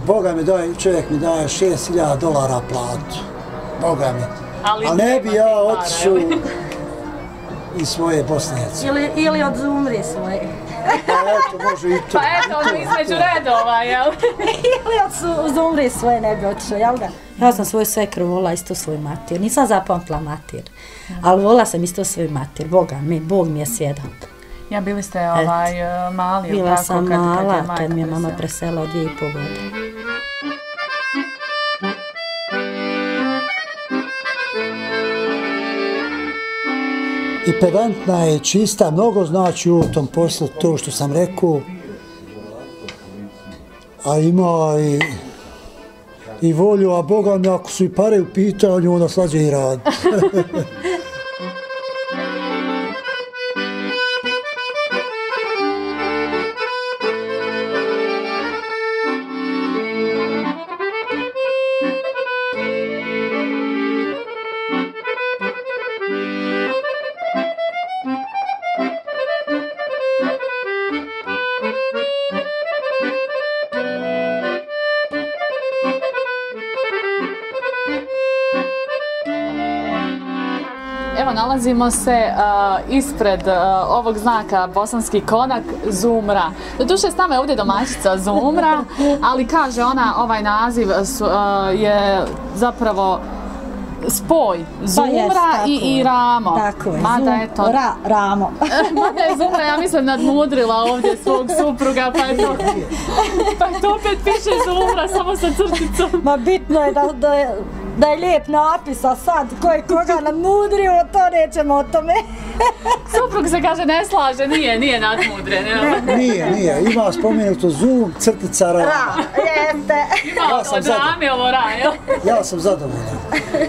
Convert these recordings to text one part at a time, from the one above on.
Boga mi daje, čovjek mi daje $6.000 platu. Boga mi. Ali ne bi ja otišao iz svoje Bosnice. Ili od Zumri svoje. Pa eto, može i to. Pa eto, ono između redova, jel? Ili od Zumri svoje ne bi otišao, jel da? Ja sam svoju svekru volila isto svoju mater. Nisam zapamtila mater, ali volila sam isto svoju mater. Bog mi je svjedok. Ja, bili ste mali, ili tako? Bila sam mala kad mi je mama presela od 2,5 godine. I pedantna je, čista, mnogo znači u tom poslu to što sam rekao, a ima i volju, a Boga mi ako su i pare u pitanju, onda slađe i rad. Evo, nalazimo se ispred ovog znaka Bosanski konak Zumra. Doduše, s nama je ovdje domaćica Zumra, ali kaže ona, ovaj naziv je zapravo spoj Zumra i Ramo. Tako je, Ramo. Mada je Zumra, ja mislim, nadmudrila ovdje svog supruga, pa je to opet piše Zumra, samo sa crticom. Ma bitno je da je lijep napis, a sad ko je koga nadmudrio, to nećemo o tome. Suprug se kaže ne slaže, nije nadmudren. Nije, ima spomenuto Zum, crtica Ra. Jeste. Ima od Rame ovo Ra, jel? Ja sam zadovoljan.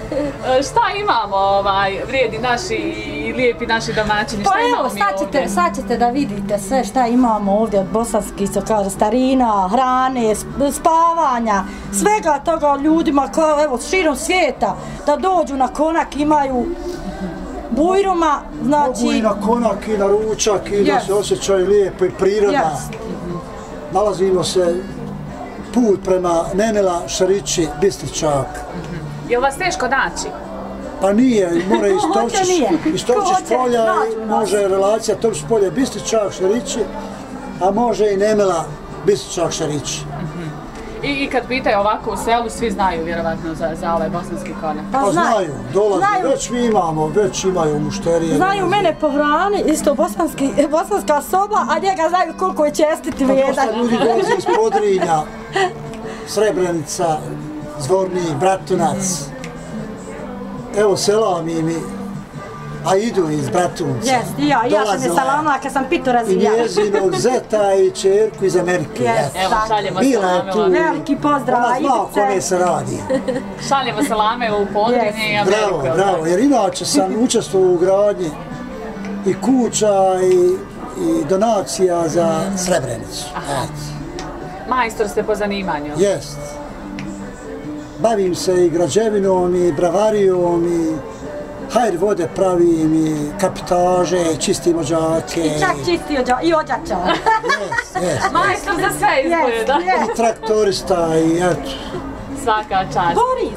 Šta imamo, vrijedi naši i lijepi naši domaćini, šta imamo mi ovdje? Pa sad ćete da vidite sve šta imamo ovdje od bosanskih, se kaže, starina, hrane, spavanja, svega toga ljudima kao, evo, širom svijeta, da dođu na konak, imaju bujruma, znači... Mogu i na konak i na ručak i da se osjećaju lijepo i prirodna. Nalazimo se put prema Nenela, Šarići, Bistričak. Je li vas teško naći? Pa nije, mora iz Tovčić polja, može relacija Tovčić polja, Bistričak, Šarići, a može i Nemela, Bistričak, Šarići. I kad pitaju ovako u selu, svi znaju vjerovatno za ovaj bosanski konak? Pa znaju, dolazi, već mi imamo, već imaju mušterije. Znaju mene po hrani, isto bosanska soba, a njega znaju koliko je čestiti vrijedan. Pa dosta ljudi dolazi iz Podrinja, Srebrenica, Zvornik, Bratunac. Evo sela mi, a idu iz Bratunca. Jeste, ja sam je salama kad sam pitu razvijala. I njezinog zeta i čerku iz Amerike. Evo, šaljemo salame. Veliki pozdrav. Ona zna o kome se radi. Šaljemo salame u Podrinje i Ameriku. Bravo, jer inače sam učestvovao u gradnji i kuća i donacija za Srebrenicu. Majstor ste po zanimanju. Jest. Bavim se i građevinom i bravarijom i hajr vode pravim i kapitaže, čistim ođake. I čak čisti i ođača. Majstor za sve izgleda. I traktorista i eto. Svaka čast. Bori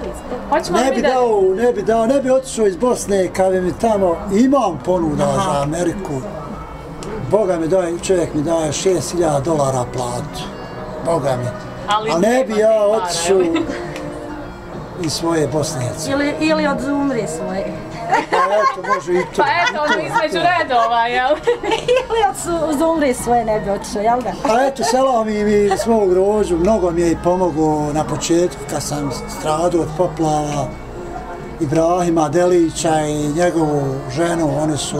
se. Ne bi otišao iz Bosne kad mi tamo imam ponuda za Ameriku. Boga mi daje, čovjek mi daje $6.000 platu. Boga mi. Ali ne bi ja otišao iz svoje Bosnice. Ili od Zumri svoje. Pa eto, može i to. Pa eto, ono između redova, jel? Ili od Zumri svoje ne bi otišao, jel da? Pa eto, selam mi svog rođu, mnogo mi je i pomogao na početku kad sam stradao od poplava. Ibrahima Delića i njegovu ženu,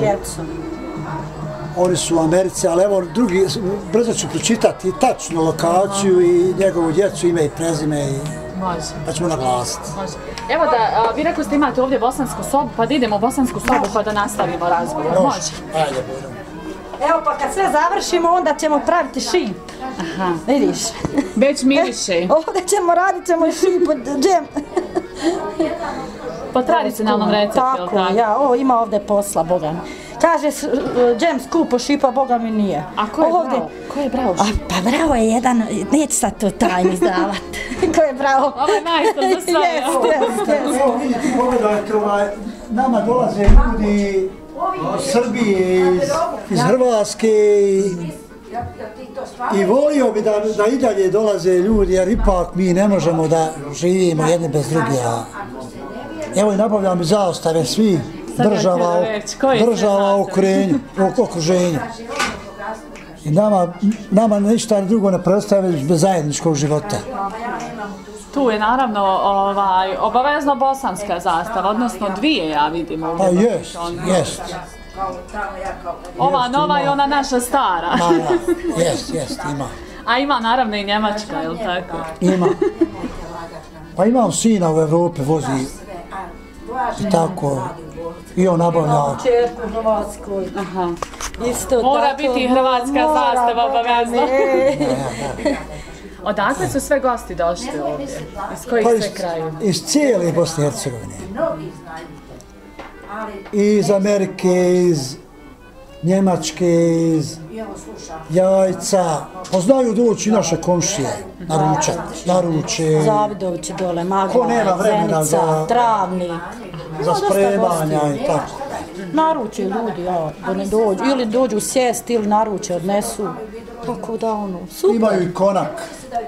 oni su u Americi, ali evo drugi, brzo ću pročitati i tačnu lokaciju i njegovu djecu, ime i prezime i pa ćemo naglasiti. Evo da, vi rekli ste imate ovdje bosansku sobu, pa da idemo u bosansku sobu pa da nastavimo razgovor. Može? Ajde, budemo. Evo pa kad sve završimo, onda ćemo praviti šip. Aha. Vidiš? Već miriše. Ovdje radit ćemo šip od džem. Po tradicionalnom receptu, ili tako? Tako, ima ovdje posla, Boga. Kaže, džem skupo šipa, Boga mi nije. A ko je brao? Ko je brao šipa? Pa brao je jedan, neću sad to tajno izdavat. Ko je brao? Ovo je majstor za sve. Jest. Evo vidite, pogledajte, nama dolaze ljudi iz Srbije, iz Hrvatske i volio bi da i dalje dolaze ljudi, jer ipak mi ne možemo da živimo jedni bez drugih. Evo i nabavljam i zastave svih država u okruženju. I nama ništa drugo ne predstavlja bez zajedničkog života. Tu je naravno obavezno bosanska zastava, odnosno dvije ja vidim ovdje. Pa jest. Ova nova i ona naša stara. Jest, ima. A ima naravno i Njemačka, je li tako? Ima. Pa imam sina u Evropi, vozi i tako. I on nabavlja. Čerku u Hrvatskoj. Mora biti hrvatska zastava obavezno. Odakle su sve gosti došli ovdje? Iz kojih sve kraju? Iz cijele Bosne i Hercegovine. Iz Amerike, iz Njemačke, iz Jajca. Pa znaju doći naše komšije na ruče. Zavidovići dole, Magla, Zenica, Travni. Za spremanja i tako. Naruče ljudi, da ne dođu. Ili dođu sjest ili naruče odnesu. Tako da super. Imaju i konak.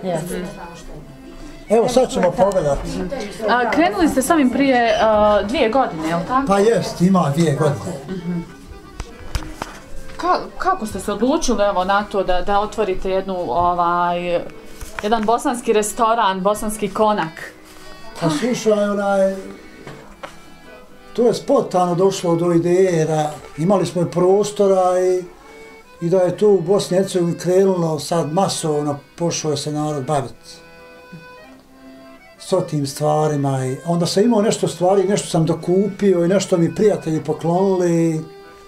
Evo sad ćemo pogledati. Krenuli ste s ovim prije 2 godine, je li tako? Pa jest, ima 2 godine. Kako ste se odlučili na to da otvorite jedan bosanski restoran, bosanski konak? Pa slušaj, to je spontano došlo do ideje da imali smo i prostora i da je to u Bosni i Hercegovini krenulo sad masovno, pošao je se narod baviti s tim stvarima. I onda sam imao nešto stvari, nešto sam dokupio i nešto mi prijatelji poklonili.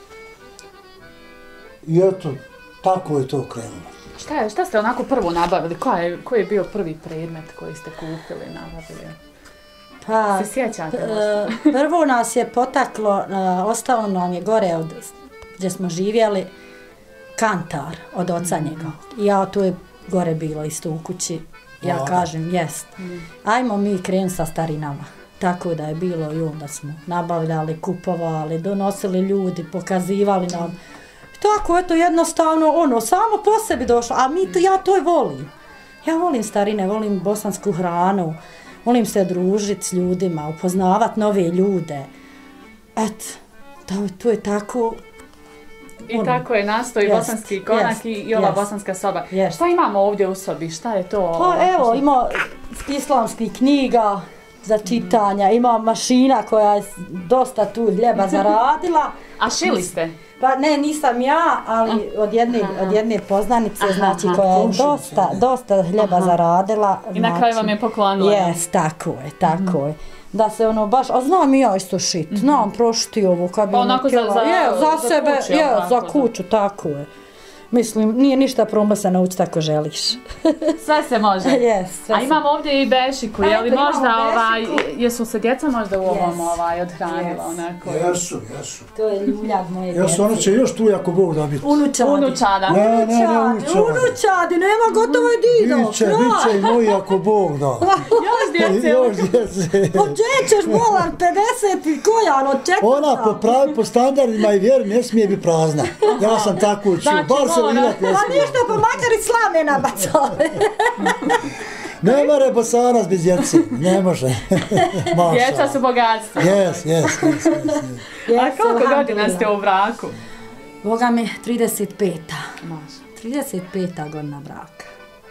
I eto, tako je to krenulo. Šta ste onako prvo nabavili? Koji je bio prvi predmet koji ste kupili, nabavili? Pa, se sjećate? Prvo nas je potaklo, ostalo nam je gore gdje smo živjeli, kantar od oca njega. I ja tu je gore bilo isto u kući. Ja kažem, jest. Ajmo mi krenuti sa starinama. Tako da je bilo i onda smo nabavljali, kupovali, donosili ljudi, pokazivali nam. Tako, eto, jednostavno, samo po sebi došlo, a ja to i volim. Ja volim starine, volim bosansku hranu, volim se družiti s ljudima, upoznavati nove ljude. Eto, to je tako. I tako je nastao i bosanski konak i ova bosanska soba. Šta imamo ovdje u sobi? Šta je to? Pa evo, ima islamskih knjiga za čitanja, ima mašina koja je dosta tu hljeba zaradila. A šili ste? Pa ne, nisam ja, ali od jedne poznanice, znači koja je dosta hljeba zaradila. I na kraju vam je poklonila. Jes, tako je. Da se baš, a znam i ja isto šit, znam prošti ovo kad bi onako za sebe, za kuću, tako je. Mislim, nije ništa problem se naučiti ako želiš. Sve se može. A imamo ovdje i bešiku, je li možda jesu se djeca možda u ovom odhranila onako? Jesu. To je ljuljak moje djece. Jesu, ono će još tu jako Bog da biti. Unučada. Unučadi, nema gotovo je dido. Biće i moji ako Bog da. Još djece. Od gdje ćeš bolan, 50 i koja, od četvrta? Ona po standardima i vjeri ne smije biti prazna. Ja sam tako učio. Pa ništa, pa makar i slame nabacali. Ne more Bosanac bez djece, ne može. Djeca su bogatstvo. Jes. A koliko godina ste u braku? Boga mi 35. 35. godina braka.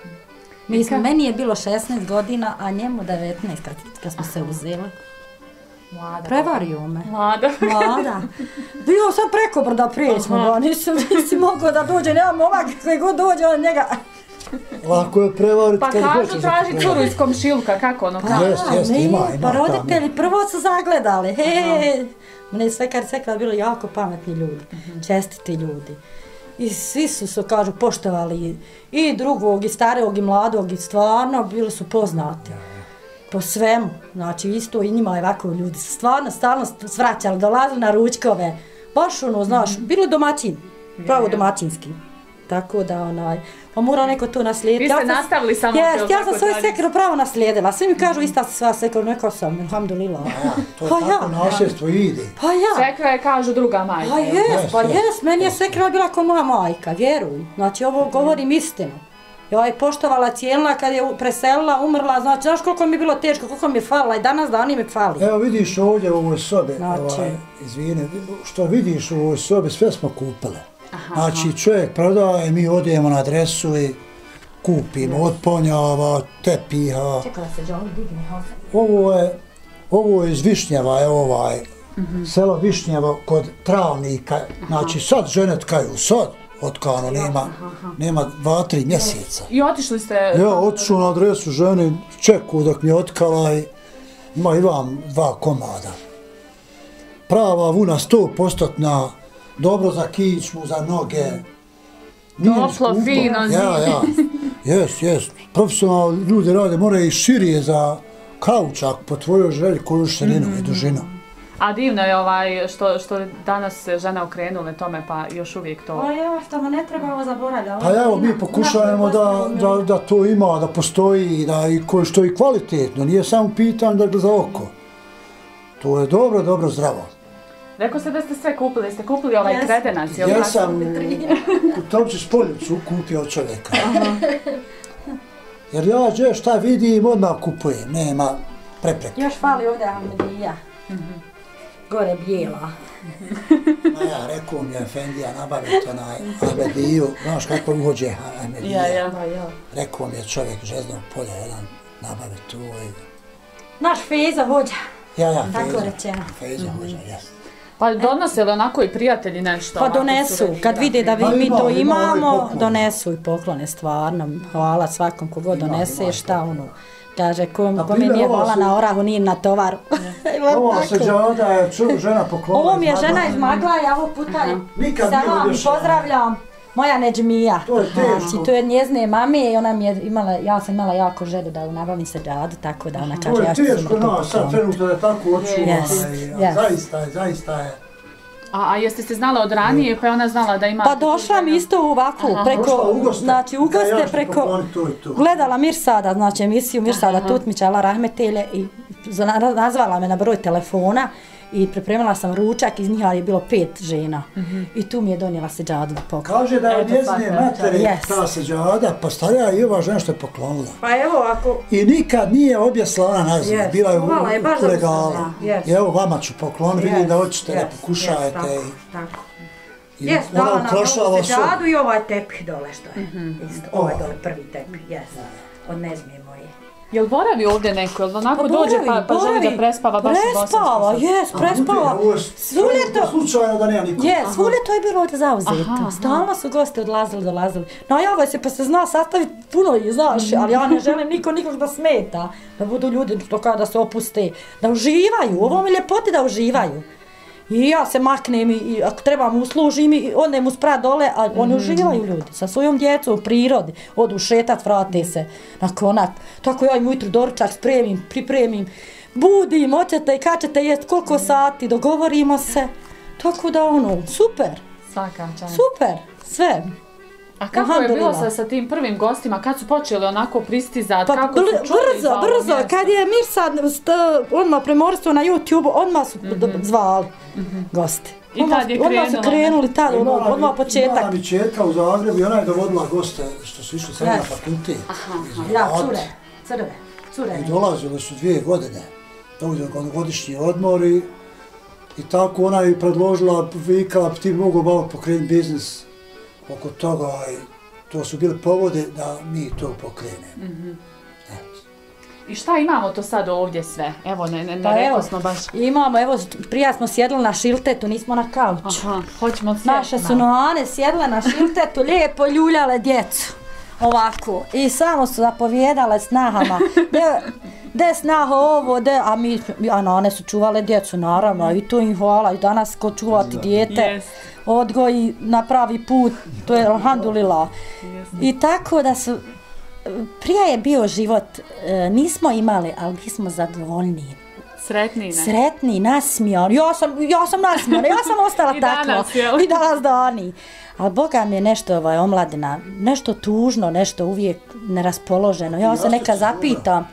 Meni je bilo 16 godina, a njemu 19 kad smo se uzeli. Prevario me. Mlada. Bio sam preko brda prijećmo, nisi mogao da dođe, nema momak koji god dođe od njega. Lako je prevariti kad hoćeš. Pa kažu traži curu iz komšiluka, kako ono kaže? Jest, ima. Pa roditelji prvo su zagledali, mene sve kad sekla bilo jako pametni ljudi, čestiti ljudi. I svi su, kažu, poštovali i drugog, i starijog, i mladog, i stvarno bili su poznati. Po svemu, znači isto i njima je ovako ljudi su stvarno stalno svraćali, dolazili na ručkove, baš ono, znaš, bilo domaćin, pravo domaćinski. Tako da pa mora neko to naslijediti. Vi ste nastavili samo to. Ja sam svoju sekiru pravo naslijedila. Svi mi kažu ista se sva sekiru, neko sam, alhamdulillah. To je tako nasljedstvo ide. Pa ja. Sekira je kažu druga majka. Pa jes, meni je sekira bila kao moja majka, vjeruj. Znači ovo govorim istinu. Ja je poštovala, cijelila kad je preselila, umrla, znači znaš koliko mi je bilo teško, koliko mi je falila i danas dani mi fali. Evo vidiš ovdje u ovoj sobi, izvini, što vidiš u ovoj sobi, sve smo kupili. Znači čovjek prodaje, mi odijemo na adresu i kupimo od ponjava, tepiha. Čekala se da on digne. Ovo je iz Višnjeva, je selo Višnjevo kod Travnika. Znači sad žene tkaju, sad otkano, nema 2-3 mjeseca. I otišli ste? Ja otišao na adresu žene, čekao dok mi je otkala i ima i vam 2 komada. Prava vuna 100%, dobro za kičmu, za noge. Toplo, fino, Jes. Profesionalni ljudi rade, moraju i širije za kaučak po tvojoj želji koju širinu i dužinu. A divno je što danas se žene okrenule tome, pa još uvijek to... Pa ja, što mu ne treba ovo zaboravljati. Pa evo, mi pokušajemo da to ima, da postoji, što je kvalitetno, nije samo pitanje da za oko. To je dobro, zdravo. Rekao ste da ste sve kupili, ste kupili ovaj kredenac, jel' tako? Ja sam u Tomči Spoljicu kupio od čovjeka. Jer ja šta vidim, odmah kupujem, nema prepreke. Još fali ovdje Ahmedija. Gore bijela. Ja, rekao mi je Efendija nabaviti Ahmediju, znaš kako uhođe Ahmedija. Rekao mi je čovjek Žeznog polja, jedan nabaviti tu. Naš Fejza hođa. Ja, Fejza hođa, jes. Pa donose li onako i prijatelji nešto? Pa donesu, kad vide da mi to imamo, donesu i poklone stvarno. Hvala svakom kogod donese, šta ono. Kaže, ko mi nije hvala na orahu, nije na tovaru. Ovo se da je žena poklonila. Ovo mi je žena iz Maglaja, ovo puta sa vam pozdravljam. Moja Nedžmija. Znači, to je njezne mame i ona mi je imala, ja sam imala jako želju da nabavim seđadu, tako da ona kaže ja ću se to pokloniti. Sad trenutno da je tako očuva, zaista je. A jeste se znala od ranije, pa je ona znala da ima... Pa došla mi isto ovako, preko, znači u goste preko, gledala Mirsada, znači emisiju Mirsada Tutmića, Allah rahmetelje, i nazvala me na broj telefona i pripremila sam ručak, iz njih je bilo 5 žena. I tu mi je donijela seđadu da poklon. Kaže da je od njezine materi ta seđada, pa starija i ova žena što je poklonila. Pa evo ako... I nikad nije objesla ona naziva, bila je u legalu. I evo vama ću pokloniti, vidim da hoćete da pokušajete. Tako. Jes, dala nam ovu seđadu i ovaj tepih dole što je. Ovaj dole prvi tepih, jes. Od Nezmije moje. Jel boravi ovdje neko, jel onako dođe pa želi da prespava baš u Bosansku? Prespava, jes, prespava. Slučajno da nema niko. Jes, svuljeto je bilo ovdje zauzeto. Stalno su gosti dolazili. Najavaj se pa se zna sastaviti puno ih, znaš, ali ja ne želim nikog da smeta. Da budu ljudi da se opuste, da uživaju, ovo mi ljepoti da uživaju. I ja se maknem i ako trebam uslužim i odnem usprat dole, a oni uživaju ljudi sa svojom djecom u prirodi, odu šetat, vrate se na konak. Tako ja im ujutru doručak spremim, pripremim, budim, hoćete i kad ćete jest, koliko sati, dogovorimo se. Tako da super. Svaka čast. Super, sve. A kako je bilo sa tim prvim gostima, kad su počeli onako pristizati, kako su čuli? Brzo, kad je Mirsad odmah premorstvo na YouTube, odmah su zvali gosti. I tad je krenulo. Odmah su krenuli, tad, odmah početak. Imala mi četka u Zagrebu i ona je dovodila goste što su išli sad na fakultet. Ja, cure. I dolazile su 2 godine, ovdje godišnji odmor i tako ona je predložila, vikala, ti mogu malo pokrenuti biznis oko toga i to su bile povode da mi to pokrenemo. I šta imamo to sad ovdje sve? Evo, ne rekao smo baš. Imamo, evo, prija smo sjedli na šiltetu, nismo na kauču. Hoćemo sve. Naše su noane sjedle na šiltetu, lijepo ljuljale djecu. Ovako. I samo su zapovjedale snahama. De snaho ovo, a nane su čuvale djecu, naravno, i to im hvala. I danas ko čuvati dijete, odgoji na pravi put, to je alhamdulillah. I tako da su, prije je bio život, nismo imali, ali mi smo zadovoljni. Sretni, nasmijani. Ja sam nasmijana, ja sam ostala takva. I danas dani. Ali Boga mi je nešto omladina, nešto tužno, nešto uvijek neraspoloženo. Ja se neka zapitam,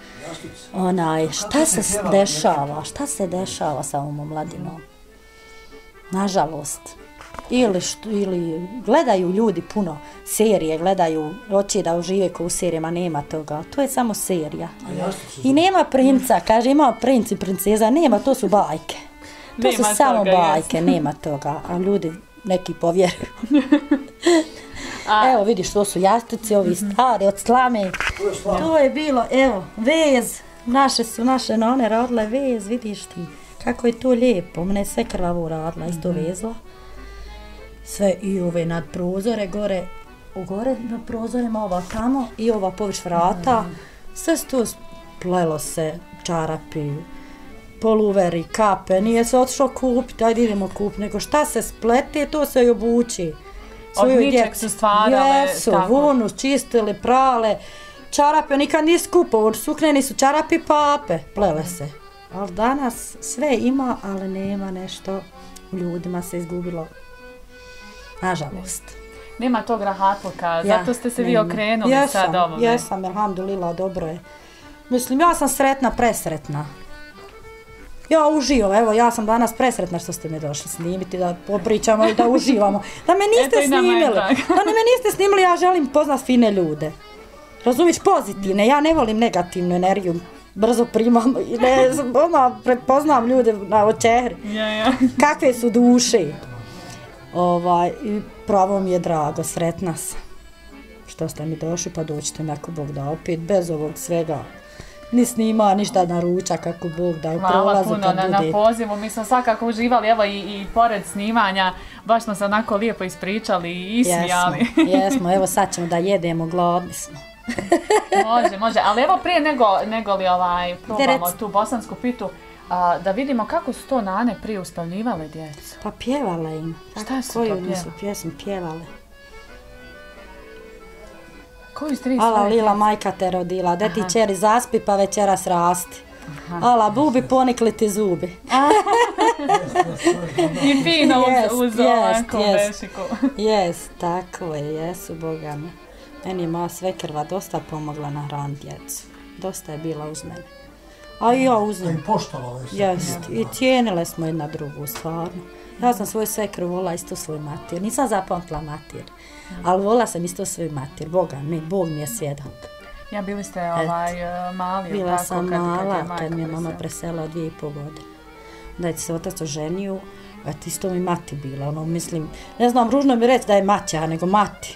šta se dešava sa ovom omladinom? Nažalost. Ili gledaju ljudi puno serije, gledaju, hoće da užive ko u serijama, nema toga. To je samo serija. I nema princa, kaže ima princ i princeza, nema, to su bajke. To su samo bajke, nema toga, a ljudi neki povjeruju. Evo vidiš, to su jastuci, ovi stari od slame. To je bilo, evo, vez. Naše none radile vez, vidiš ti. Kako je to lijepo, mene je sve krvavo radila, isto vezla. Sve i ove nad prozore, gore nad prozorima, ova tamo i ova površ vrata. Sve to plelo se, čarapi, poluveri, kape, nije se otišlo kupiti, ajde idemo kupiti, nego šta se splete, to se i obuči. Od ničeg su stvarale. Jesu, vunu, čistili, prale, čarape, nikad nisu kupovali, sukneni su čarapi, pape, plele se. Ali danas sve ima, ali nema nešto, u ljudima se izgubilo. Nažalost. Nema tog rahatluka, zato ste se vi okrenuli sad ovome. Jesam, alhamdulillah, dobro je. Mislim, ja sam sretna, presretna. Ja uživam, evo, ja sam danas presretna što ste me došli snimiti, da popričamo i da uživamo. Da me niste snimili, ja želim poznat fine ljude. Razumiš, pozitivne, ja ne volim negativnu energiju. Brzo primam i prepoznam ljude na očehri. Kakve su duše. I pravo mi je drago, sretna sam. Što ste mi došli, pa doćete mi ako Bog da opet, bez ovog svega. Ni snima, ništa na ručak, kako Bog da u prolazu kad bude. Hvala puno na pozivu, mi smo svakako uživali, evo i pored snimanja, baš smo se onako lijepo ispričali i ismijali. Jesmo, evo sad ćemo da jedemo, gladni smo. Može, ali evo prije nego li probamo tu bosansku pitu, da vidimo kako su to nane prije uspavljivale djecu. Pa pjevala im. Šta su to pjevale? Pjesmu pjevale. Koju ste vi Ala lila majka te rodila, de ti čeri zaspi pa večeras rasti. Ala bubi ponikli ti zubi. I fino uz ovako vešiku. Tako je, jesu Boga me. Meni je moja svekrva dosta pomogla na hran djecu. Dosta je bila uz mene. A i ja uz nju. I cijenile smo jedna drugu, stvarno. Ja sam svoju svekrvu volila isto svoju mater. Nisam zapamtila mater, ali volila sam isto svoju mater. Bog mi je svjedok. Ja, bili ste mali? Bila sam mala kad mi je mama preselila 2,5 godine. Da je se otac oženio, isto mi mati bila. Mislim, ne znam, ružno mi reći da je maća, nego mati.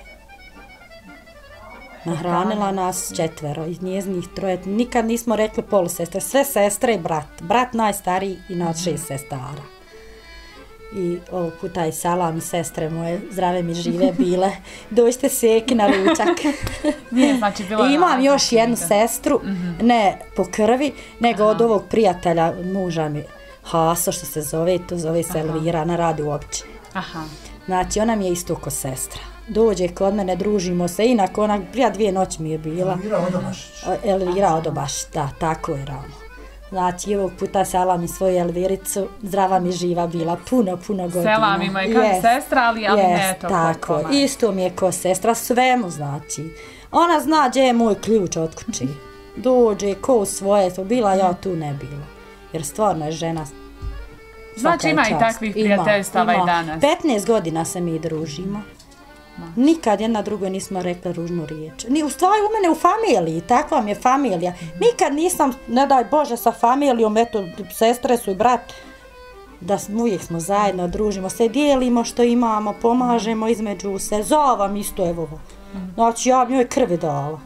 Nahranila nas 4, iz njeznih 3, nikad nismo rekli polusestre, sve sestre i brat. Brat najstariji i nas 6 sestara. I ovog puta i salam i sestre moje, zdrave mi žive bile, dođite seki na ručak. Imam još jednu sestru, ne po krvi, nego od ovog prijatelja muža mi, Haso što se zove, to zove se Elvira, ona radi u općini. Znači ona mi je isto ko sestra. Dođe kod mene, družimo se, inak ona prije 2 noći mi je bila. Elvira Odobašić, da, tako je ravno. Znači, ovog puta sela mi svoju Elviricu, zdrava mi živa bila, puno godina. Sela mi je kao sestra, ali ne to. Tako, isto mi je ko sestra, svemu znači. Ona zna gdje je moj ključ od kući. Dođe, ko u svoje, to bila, ja tu ne bila. Jer stvarno je žena. Znači ima i takvih prijateljstava i danas. 15 godina se mi družimo. Nikad jedna drugoj nismo rekli ružnu riječ. U stvari u mene u familiji, takva mi je familija. Nikad nisam, ne daj Bože, sa familijom, eto, sestre su i brat, da uvijek smo zajedno, družimo se, dijelimo što imamo, pomažemo između se, zovam isto, evo. Znači, ja njoj krvi dala.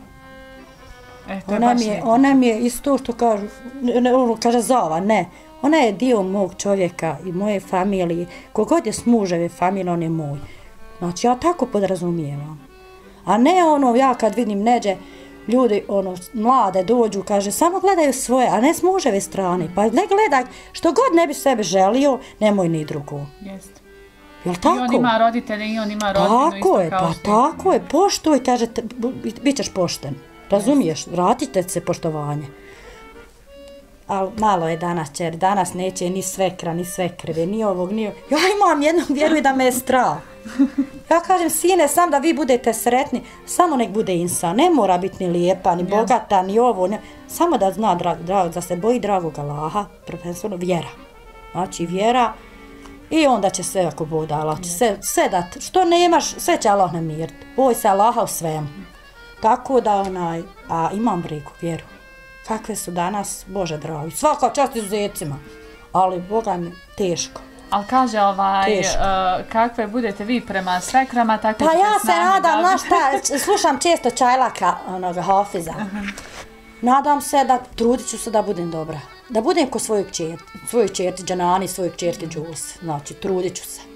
Ona mi je isto što kaže zova, ne. Ona je dio mog čovjeka i moje familije. Kogod je s muževe familije, on je moj. Znači, ja tako podrazumijevam. A ne ja kad vidim neđe, ljudi, mlade dođu, kaže, samo gledaju svoje, a ne s muževe strane. Pa ne gledaj, što god ne bi sebe želio, nemoj ni drugo. Jeste. Jel tako? I on ima roditelje, i on ima rodinu isto kao svi. Tako je, poštuj, kaže, bit ćeš pošten. Razumiješ, vratite se poštovanje. ali malo je danas čer, danas neće ni svekra, ni svekrve, ni ovog, ni ovog. Ja imam jednu vjeru i da me je strah. Ja kažem, sine, sam da vi budete sretni, samo nek bude insan, ne mora biti ni lijepa, ni bogata, ni ovo, samo da zna, da se boji dragog Allaha, prvenstveno vjera. Znači vjera i onda će sve ako bude Allah, će sve dat, što nemaš, sve će Allah namiriti, boj se Allaha u svemu. Tako da a imam brigu, vjeru. Kakve su danas, Bože dragi, svaka čast izuzecima, ali Boga mi teško. Ali kaže kakve budete vi prema svekrama, tako pa ja se nadam, znaš šta, slušam često Čajlaka, onoga Hafiza. Nadam se da trudit ću se da budem dobra. Da budem ko svoju čerti Džanani, svoju čerti Džuls. Znači, trudit ću se.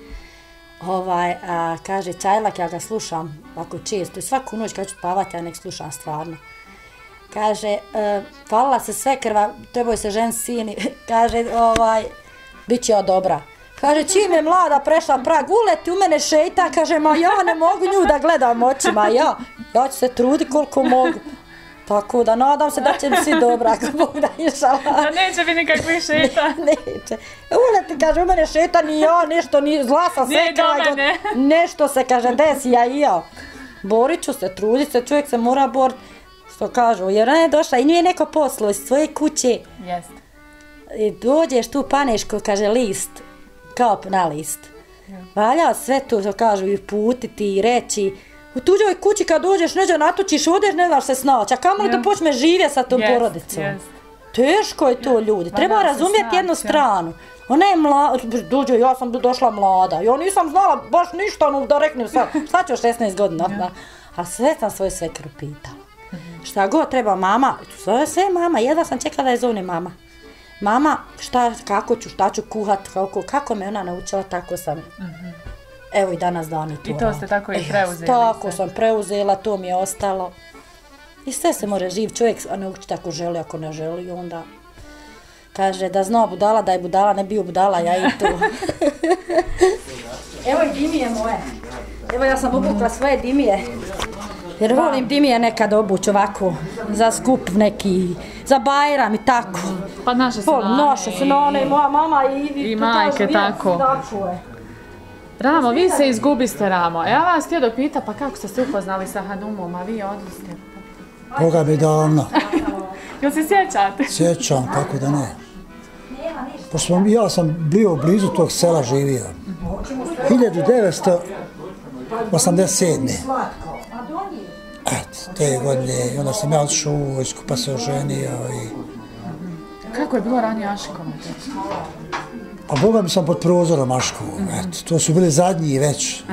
Kaže Čajlak, ja ga slušam ovako često i svaku noć kad ću spavati, ja nek slušam stvarno. Kaže, falila se svekrva, treboj se žen sini, kaže, bit će ja dobra. Kaže, čim je mlada prešla prag, uleti u mene šeitan, kaže, ma ja ne mogu nju da gledam očima, ja ću se truditi koliko mogu. Tako da nadam se da će mi svi dobra, ako Bog da inšala. Da neće biti nikakvih šeitan. Neće. Uleti, kaže, u mene šeitan i ja, nešto zla sam sekla. Nešto se, kaže, desi, ja i ja. Borit ću se, trudit se, čovjek se mora boriti. Što kažu, jer ona je došla i nju je neko poslo iz svoje kuće. Jeste. I dođeš tu, paneš ko kaže list, kao na list. Valja sve to, što kažu, i putiti i reći. U tuđoj kući kad dođeš, neđe natučiš, odeš, ne daš se snaći, a kamo li da počne živjeti sa tom porodicom? Teško je to, ljudi. Treba razumjeti jednu stranu. Ona je mlada, dođe, ja sam došla mlada, ja nisam znala baš ništa, da reknem sad ću 16 godina. A sve sam svoju svekru pitala. Šta god treba mama, sve mama, jedva sam čekala da je zovne mama. Mama, šta ću kuhat, kako me ona naučila, tako sam. Evo i danas dan i to. I to ste tako i preuzeli? Tako sam preuzela, to mi je ostalo. I sve se može živ čovjek naučiti ako želi, ako ne želi, onda kaže da zna budala, da je budala, ne bio budala, ja i to. Evo i dimije moje. Evo ja sam obukla svoje dimije. Jer volim dimije nekad obući ovako, za skup neki, za Bajram i tako. Pa naše su nane, moja mama i majke tako. Ramo, vi se izgubiste, Ramo. Ja vas htio da pita, pa kako ste se upoznali sa Hanumom, a vi odliste? Boga mi davno. Jel se sjećate? Sjećam, kako da ne. Pošto ja sam bio blizu tog sela živio. 1987. Eto, te godine, onda sam ja odšao u vojsku pa se oženio i... Kako je bilo ranije Ašikovo? A Boga mi sam pod prozorom Ašikovom, eto, to su bili zadnji već.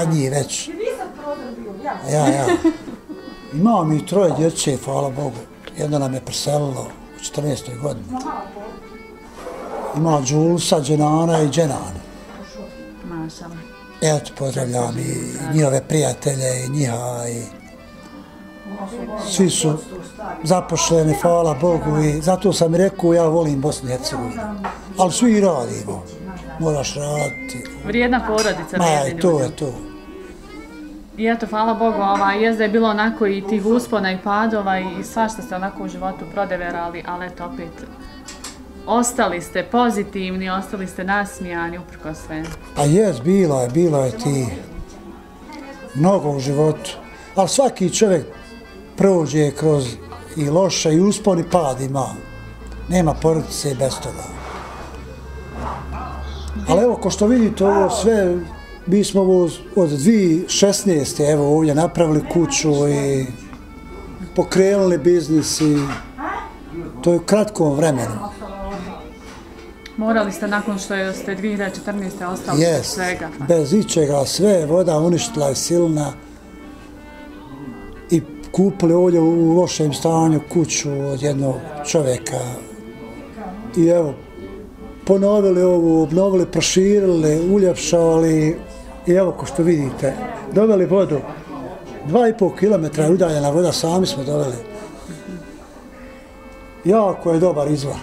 Ja. Imao mi 3 djece, hvala Bogu. Jedno nam je preselilo u 14. godini. Imao Đulsa, Dženana i Dženana. Mašala. Eto, pozdravljam i njihove prijatelje i njiha i... Svi su zapošljeni, hvala Bogu, i zato sam i rekao, ja volim Bosnu i Hercegovinu. Ali svi radimo, moraš raditi. Vrijedna porodica, vrijedni ljudi. To je to. I eto, hvala Bogu, jezda je bilo onako i tih uspona i padova i svašta ste onako u životu prodeverali, ali eto opet, ostali ste pozitivni, ostali ste nasmijani, uprkos sve. A jes, bilo je ti mnogo u životu, ali svaki čovjek prođe kroz i loše i uspon i pad ima. Nema porodice bez toga. Ali evo, ko što vidite ovo sve, mi smo od 2016. evo ovdje napravili kuću i pokrenuli biznis i to je u kratkom vremenu. Morali ste nakon što ste 2014. ostali bez svega. Bez ičega, sve voda uništila je silna i kupili ovdje u lošem stanju kuću od jednog čovjeka i evo, ponovili ovu, obnovili, proširili, uljepšali i evo ko što vidite, doveli vodu, 2,5 km udaljena voda, sami smo doveli. Jako je dobar izvor.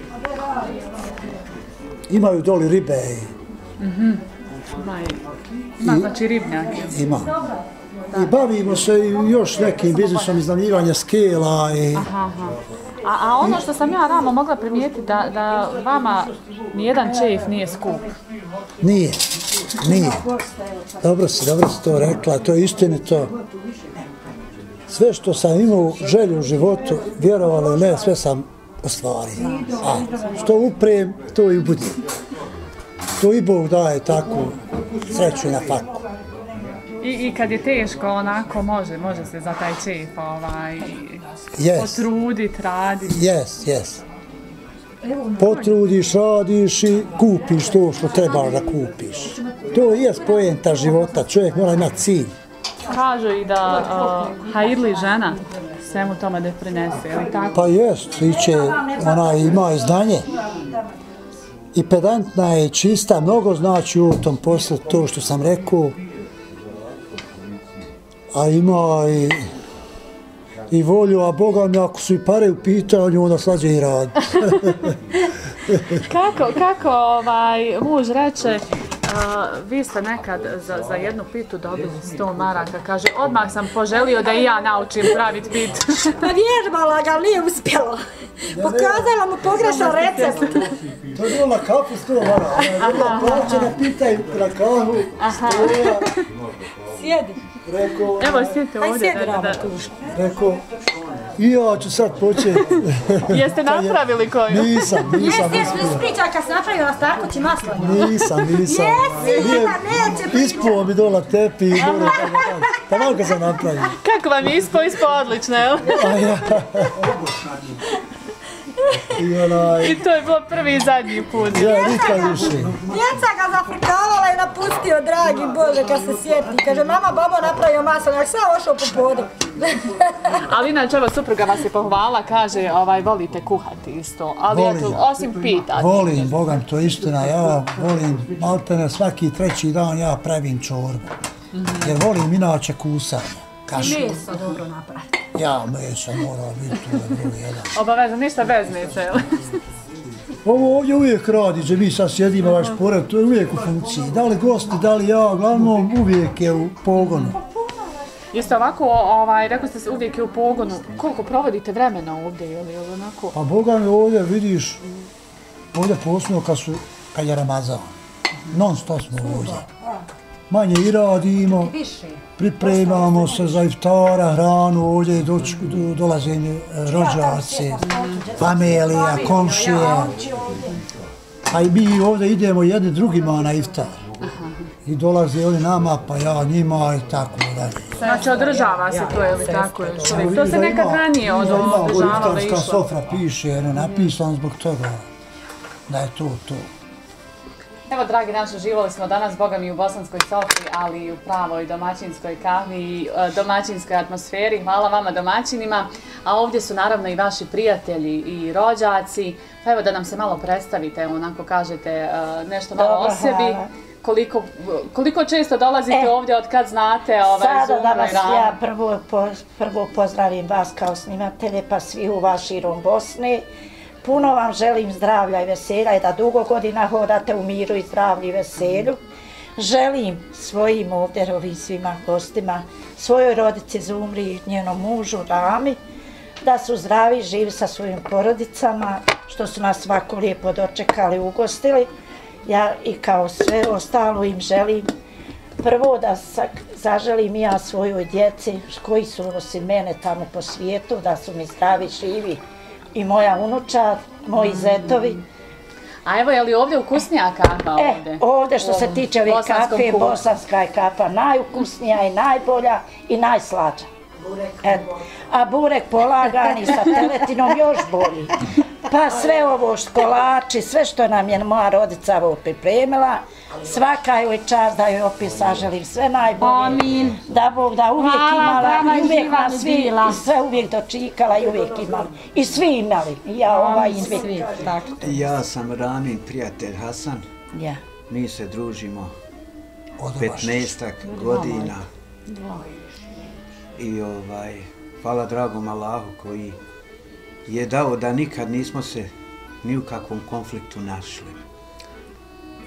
Imaju doli ribe i... Ima znači ribnjak. Ima. I bavimo se i još nekim biznisom iznajmljivanja skela i... A ono što sam ja rano mogla primijetiti da vama nijedan čef nije skup. Nije. Dobro si to rekla, to je istinito. Sve što sam imao želju u životu, vjerovalo ili ne, sve sam ostvario. A što uprem, to i bude. To i Bog daje takvu sreću na faku. I kad je teško, onako može se za taj čef potruditi, raditi. Yes. Potrudiš, radiš i kupiš to što trebaš da kupiš. To je poenta života, čovjek mora imati cilj. Kažu i da hajirli žena svemu tome da prinese, je li tako? Pa jest, ona ima i znanje. I pedantna je, čista, mnogo znači u tom poslu to što sam rekao. A ima i volju, a Boga mi ako su i pare u pitanju, onda slađe i rad. Kako muž reče, vi ste nekad za jednu pitu dobili 100 maraka, kaže, odmah sam poželio da i ja naučim praviti pitu. Pa vježbala ga, nije uspjelo. Pokazala mu pogrešan recept. To je bilo na kafu 100 maraka. Bila plaćena pita i na kafu 100. Sjedi. Evo, sjedite ovdje. Sjedi ramo tu. Rekao, i ja ću sad početi. Jeste napravili koju? Nisam uspio. Ispričaj kad se napravila na starkući maslo. Nisam. Jesi, neće pričati. Ispuo mi dola tepi i dobro. Pa malo kad sam napravio. Kako vam je ispao odlično, jel? I to je bilo prvi i zadnji put. Ja, nikad više. Djeca ga zafrikavala i napustio, dragi Bože, kad se sjeti. Kaže, mama, babo napravio maslo, sam ošao po podu. Ali inače, evo, supruga vas je pohvala, kaže, volite kuhati isto. Ali eto, osim pitati. Volim, Bogam, to je istina. Ja volim, maltene, svaki treći dan ja pravim čorbu. Jer volim inače kusanje. I meso dobro napraviti. Ja, meso mora biti tu na broj jedan. Obavezno, ništa bez mesa, jel? Ovo ovdje uvijek radi, gdje mi sad sjedimo vaš pored, to je uvijek u funkciji. Da li gosti, da li ja, uglavnom uvijek je u pogonu. Jeste ovako, rekli ste uvijek je u pogonu, koliko provodite vremena ovdje, ili onako? Pa Boga mi ovdje vidiš, ovdje posebno kad je Ramazan, non stop smo ovdje. Manje i radimo, pripremamo se za iftara, hranu, ovdje dolaze rođaci, familija, komšije. A i mi ovdje idemo jedni drugima na iftar. I dolaze oni nama, pa ja njima i tako dalje. Znači održava se to, je li tako? To se nekad ranije održavalo išlo. Iftarska sofra piše, napisano zbog toga da je to. Evo, dragi naši, živjeli smo danas, Boga mi, u bosanskoj sofri, ali i u pravoj domaćinskoj kahvi i domaćinskoj atmosferi. Hvala vama domaćinima, a ovdje su naravno i vaši prijatelji i rođaci. Pa evo da nam se malo predstavite, onako kažete nešto malo o sebi. Koliko često dolazite ovdje od kad znate Sada da vas ja prvo pozdravim vas kao snimatelje, pa svi u vas širom Bosne. Puno vam želim zdravlja i veselja i da dugo godina hodate u miru i zdravlju i veselju. Želim svojim ovdje ovim svima gostima, svojoj rodici Zumri i njenom mužu Rami, da su zdravi, živi sa svojim porodicama, što su nas svako lijepo dočekali, ugostili. Ja i kao sve ostalo im želim prvo da zaželim ja svojoj djeci koji su osim mene tamo po svijetu, da su mi zdravi, živi. I moja unučad, moji zetovi. A evo, je li ovdje ukusnija kafa ovdje? Ovdje što se tiče ove kafe, bosanska je kafa najukusnija i najbolja i najslađa. A burek polagani sa teletinom još bolji. Pa sve ovo kolači, sve što nam je moja rodica ovo pripremila, svaka joj čast da joj opet saželim sve najbolje. Amin. Da Bog da uvijek imala i uvijek nas svi i sve uvijek dočikala i uvijek imali. I svi imali, i ja i svi. Ja sam Ramin prijatelj Hasan. Mi se družimo 15-ak godina. I hvala dragom Allahu koji je dao da nikad nismo se ni u kakvom konfliktu našli.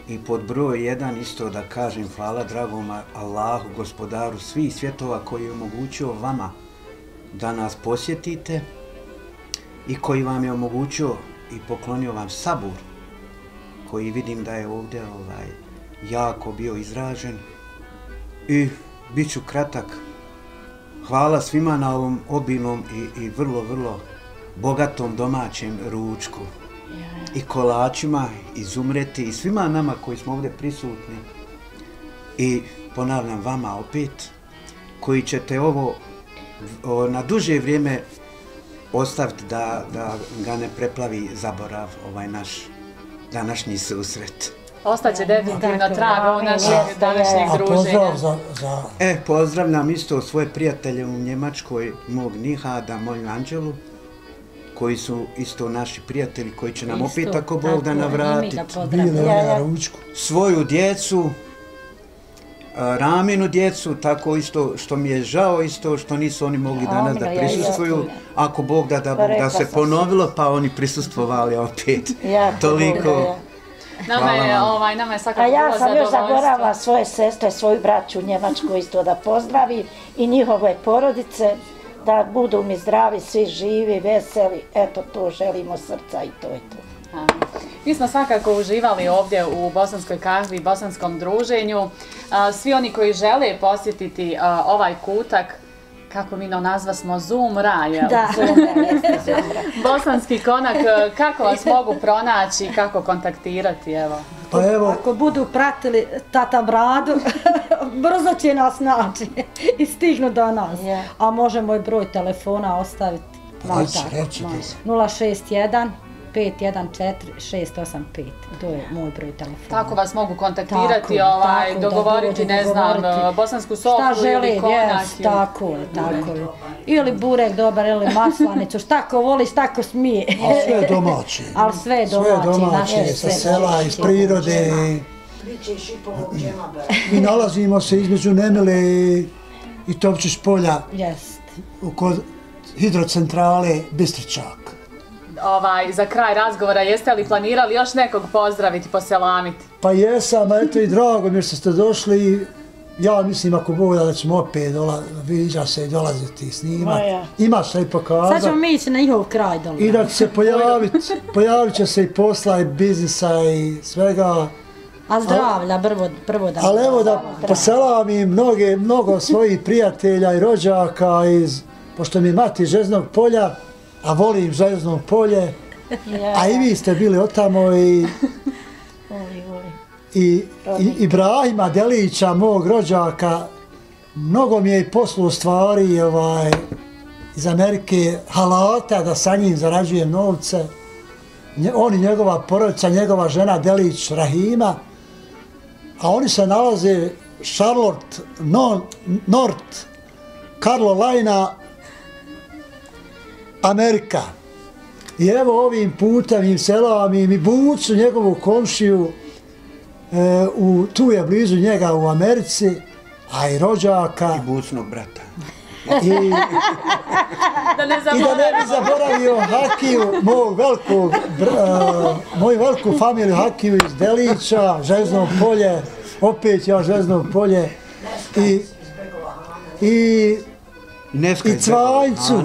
I pod broj 1 isto da kažem hvala dragom Allahu, gospodaru svih svjetova koji je omogućio vama da nas posjetite i koji vam je omogućio i poklonio vam sabur, koji vidim da je ovdje jako bio izražen. I bit ću kratak. Hvala svima na ovom obilnom i vrlo, vrlo bogatom domaćem ručku. I kolačima, i zumreti, i svima nama koji smo ovdje prisutni. I ponavljam vama opet, koji ćete ovo na duže vrijeme ostaviti da ga ne preplavi zaborav ovaj naš današnji susret. Ostaće definitivno trag u našeg današnjeg druženja. Pozdravljam isto svoje prijatelje u Njemačkoj, mog Nihada, moju Anđelu, koji su isto naši prijatelji, koji će nam opet ako Bog da navratiti. Svoju djecu, Raminu djecu, tako isto što mi je žao, isto što nisu oni mogli danas da prisustvuju. Ako Bog da se ponovilo, pa oni prisustvovali opet. Toliko. Nama je svakako bilo zadovoljstvo. A ja sam još zaboravila svoje sestre, svoju braću u Njemačkoj isto da pozdravim i njihove porodice, da budu mi zdravi, svi živi, veseli. Eto, to želimo srca i to je to. Mi smo svakako uživali ovdje u Bosanskoj kahvi, bosanskom druženju. Svi oni koji žele posjetiti ovaj kutak, kako mi nazva smo, Zumra, jel? Da, Zumra. Bosanski konak, kako vas mogu pronaći, kako kontaktirati, evo? Pa evo, ako budu pratili tata Bradu, brzo će nas naći i stignu do nas. A može moj broj telefona ostaviti. 061 514 685. To je moj broj telefona. Tako vas mogu kontaktirati, dogovoriti, ne znam, bosansku sofru ili konak. Tako je. Ili burek dobar, ili maslanicu, šta ko voli, šta ko smije. A sve domaće. Ali sve domaće. Sa sela, iz prirode. I nalazimo se između Nemile i Topčić polja kod hidrocentrale Bistričak. Za kraj razgovora, jeste li planirali još nekog pozdraviti, poselamiti? Pa jesam, eto i drago mi što ste došli. Ja mislim ako Bog da ćemo opet viđa se i dolaziti snimati. Ima što i pokazati. Sad ćemo mi ići na njihov kraj dolaziti. I da će se pojavit će se i posla i biznisa i svega. A zdravlja prvo da... Ali evo da poselamim mnogo svojih prijatelja i rođaka pošto mi je mati iz Žeznog polja, a volim Žezno polje, a i vi ste bili otamo i Ibrahima Delića, mog rođaka, mnogo mi je i poslu stvari iz Amerike, halata, da sa njim zarađujem novce. On i njegova porodica, njegova žena Delić Rahima, a oni se nalaze Charlotte, North Carolina, Amerika. I evo ovim putem im selamim i Bucu, njegovu komšiju, tu je blizu njega u Americi, a i rođaka. I Bucnog brata. I da ne bi zaboravio Hakiju, moju veliku familiju Hakiju iz Delića, Žezno polje, opet ja Žezno polje, i Cvajcu.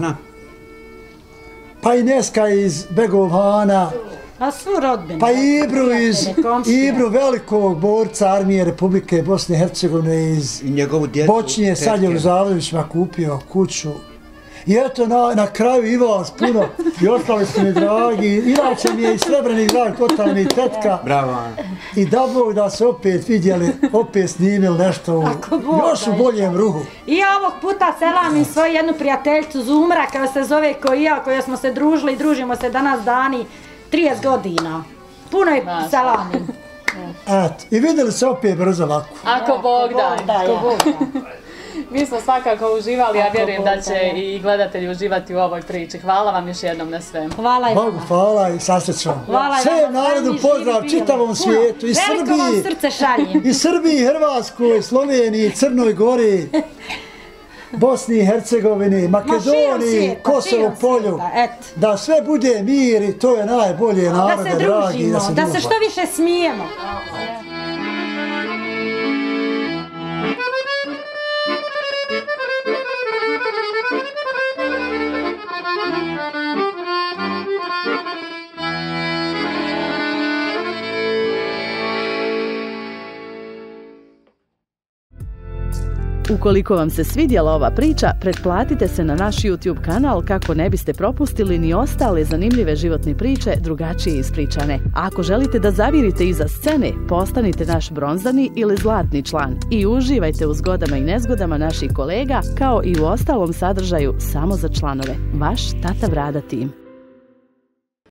Pa i Neska iz Begovana, pa i Ibru velikog borca armije Republike Bosne i Hercegovine iz Bočnje, sad je u Zavljevićima kupio kuću. I eto na kraju i vas puno, i ostali ste mi dragi, inače mi je i Srebreni grad, kotala mi i tetka. Bravo. I da Bog da se opet vidjeli, opet snimili nešto još u boljem ruhu. I ovog puta selamim svoju jednu prijateljicu Zumra, koja se zove koja smo se družili i družimo se danas dani 30 godina. Puno je selamim. Eto, i vidjeli se opet brzo lako. Ako Bog da. Mi smo svakako uživali, ja vjerujem da će i gledatelji uživati u ovoj priči. Hvala vam još jednom na svemu. Hvala i Bogu hvala i sasrećom. Sve narodu pozdrav čitavom svijetu, i Srbiji, Hrvatskoj, Sloveniji, Crnoj Gori, Bosni i Hercegovini, Makedoniji, Kosovo polju. Da sve bude mir i to je najbolje narode, dragi. Da se družimo, da se što više smijemo. Ukoliko vam se svidjela ova priča, pretplatite se na naš YouTube kanal kako ne biste propustili ni ostale zanimljive životne priče drugačije ispričane. A ako želite da zavirite iza scene, postanite naš bronzani ili zlatni član i uživajte u zgodama i nezgodama naših kolega kao i u ostalom sadržaju samo za članove. Vaš Tata Brada tim.